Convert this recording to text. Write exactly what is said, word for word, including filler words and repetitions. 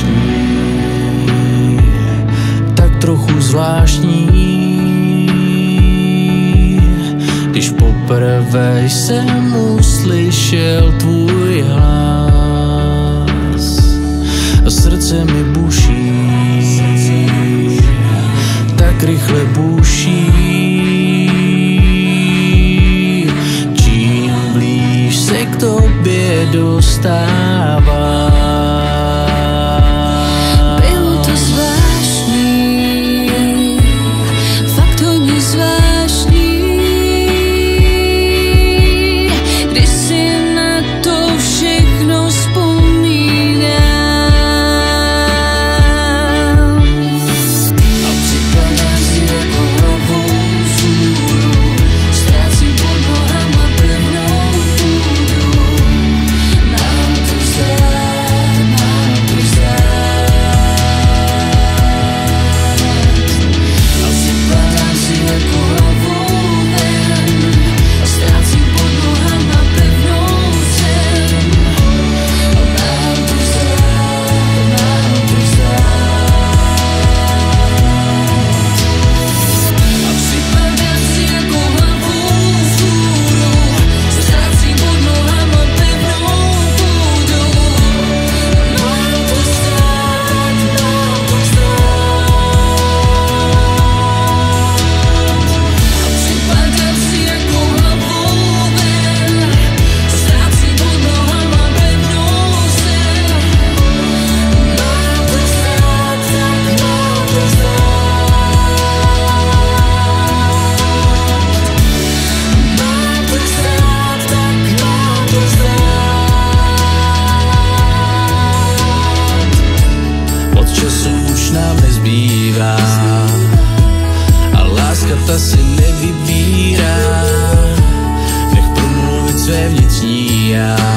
zvláštní, tak trochu zvláštní, když poprvé jsem uslyšel tvůj hlas a srdce mi buší, tak rychle buší. Čím blíž se k tobě dostává. Bylo to zvláštní, fakt hodně zvláštní, když si na to všechno vzpomínám. A připadá si jako hlavou vzhůru, ztrácím pod nohama pevnou půdu. Mám to vzdát, mám to vzdát. A připadám si jako hlavou ven a ztrácím pod nohama pevnou zem. A mám to vzdát, mám to vzdát. A připadám si jako hlavou vzhůru, ztrácím pod nohama pevnou půdu. Mám to vzdát, mám to vzdát. A připadám si jako hlavou ven, ztrácím pod nohama pevnou zem. Mám to vzdát, tak mám to vzdát. Mám to vzdát, tak mám to vzdát. Od času už nám nezbývá a láska ta si nevybírá. Nech promluvit své vnitřní já.